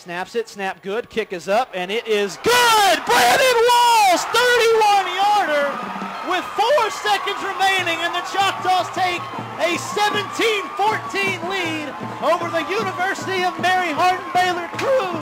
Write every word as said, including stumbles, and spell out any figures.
Snaps it, snap good, kick is up, and it is good! Brannon Walls, thirty-one yarder with four seconds remaining, and the Choctaws take a seventeen fourteen lead over the University of Mary Hardin Baylor Crew.